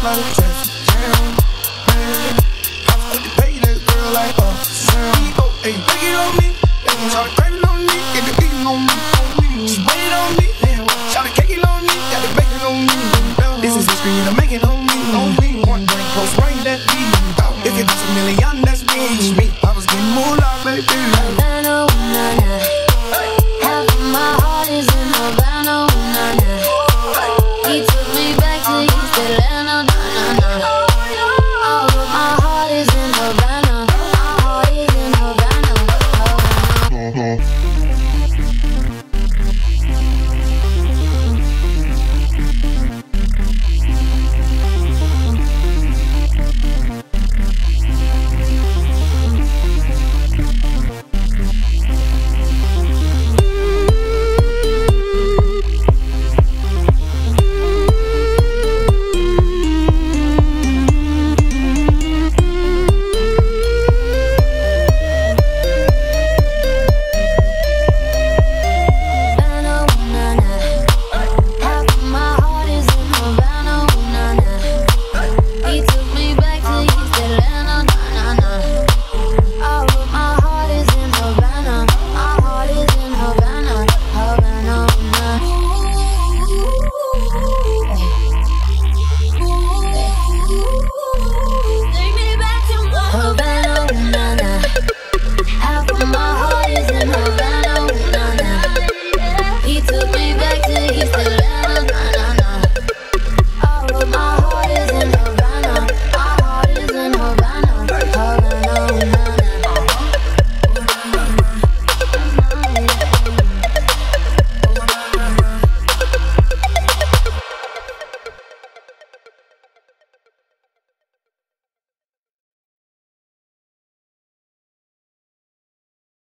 like a traffic jam. Man, I was quick to pay that girl like Sam. Go, hey, take it on me. Try to crave it on me, get the beating on me. She waited on me, try to cake it on me, got the bacon on me. This is history and I'm making